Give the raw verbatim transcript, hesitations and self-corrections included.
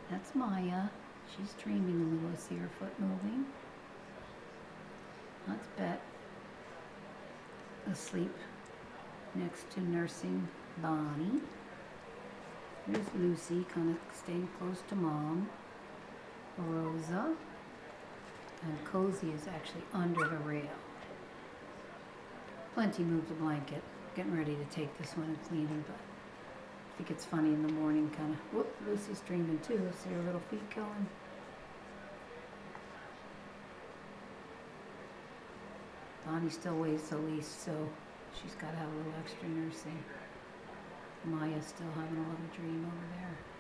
That's Maya. She's dreaming a little. I see her foot moving. That's Bet, asleep next to nursing Bonnie. There's Lucy, kind of staying close to Mom. Rosa. And Cozy is actually under the rail. Plenty moved the blanket. Getting ready to take this one and clean it, but I think it's funny in the morning, kind of. Whoop, Lucy's dreaming too. See her little feet going. Bonnie still weighs the least, so she's got to have a little extra nursing. Maya's still having a little dream over there.